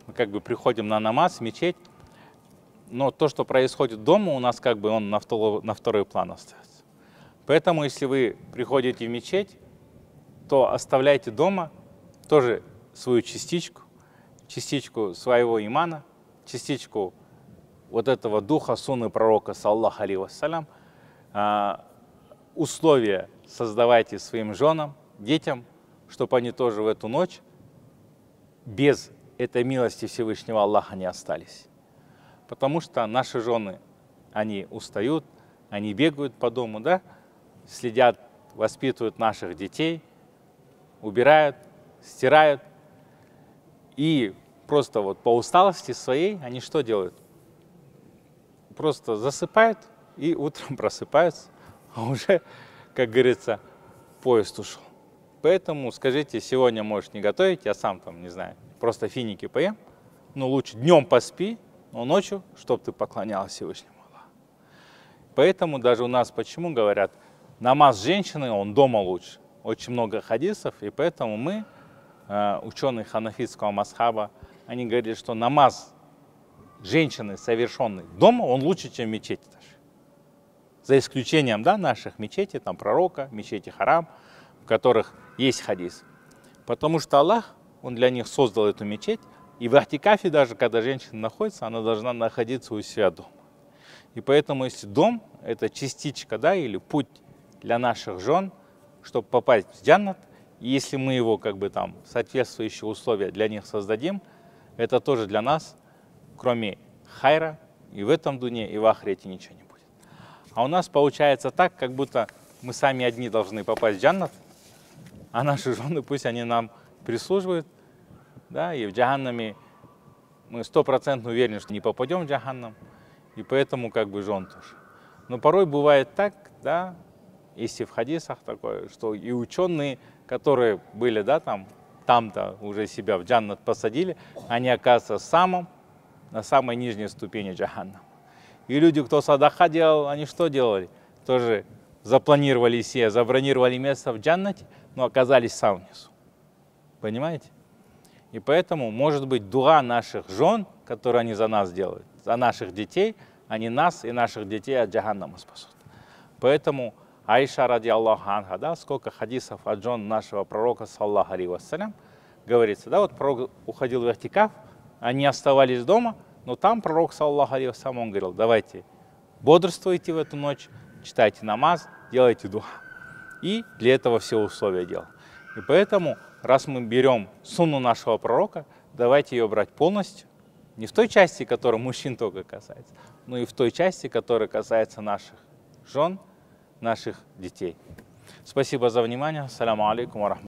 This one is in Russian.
мы как бы приходим на намаз в мечеть, но то, что происходит дома, у нас как бы он на второй план остается. Поэтому, если вы приходите в мечеть, то оставляйте дома тоже свою частичку своего имана, частичку вот этого духа сунны пророка, саллаху алейхи вассалям. Условия создавайте своим женам, детям, чтобы они тоже в эту ночь без этой милости Всевышнего Аллаха не остались. Потому что наши жены, они устают, они бегают по дому, да, следят, воспитывают наших детей, убирают, стирают. И просто вот по усталости своей они что делают? Просто засыпают и утром просыпаются, а уже, как говорится, поезд ушел. Поэтому скажите, сегодня можешь не готовить, я сам там, не знаю, просто финики поем, но лучше днем поспи, но ночью, чтобы ты поклонялась Всевышнему Аллаху. Поэтому даже у нас почему говорят, намаз женщины, он дома лучше. Очень много хадисов, и поэтому мы, ученые ханафитского масхаба, они говорят, что намаз женщины, совершенный дома, он лучше, чем в мечети даже. За исключением, да, наших мечетей, там пророка, мечети харам, в которых есть хадис. Потому что Аллах, он для них создал эту мечеть, и в ахтикафе даже, когда женщина находится, она должна находиться у себя дома. И поэтому, если дом – это частичка, да, или путь для наших жен, чтобы попасть в джаннат, и если мы его, как бы там, соответствующие условия для них создадим, это тоже для нас, кроме хайра, и в этом дуне, и в ахрете ничего не будет. А у нас получается так, как будто мы сами одни должны попасть в джаннат, а наши жены, пусть они нам прислуживают, да, и в джаханнаме мы 100% уверены, что не попадем в джаханнам, и поэтому как бы жен тоже. Но порой бывает так, да, если в хадисах такое, что и ученые, которые были, да, там-то уже себя в джаннат посадили, они оказываются на самой нижней ступени джаханнама. И люди, кто садаха делал, они что делали? Тоже запланировали себе, забронировали место в джаннате, но оказались сам внизу. Понимаете? И поэтому, может быть, дуа наших жен, которые они за нас делают, за наших детей, они нас и наших детей от джаханнама спасут. Поэтому Аиша, ради Аллаху анха, да, сколько хадисов от жен нашего пророка, саллаху алейхи вассалям, говорится, да, вот пророк уходил в ихтикаф, они оставались дома, но там пророк, саллаху алейхи вассалям, он говорил, давайте бодрствуйте в эту ночь, читайте намаз, делайте дуа. И для этого все условия делал. И поэтому, раз мы берем сунну нашего пророка, давайте ее брать полностью, не в той части, которая мужчин только касается, но и в той части, которая касается наших жен, наших детей. Спасибо за внимание. Ассаляму алейкум ва рахматуллахи.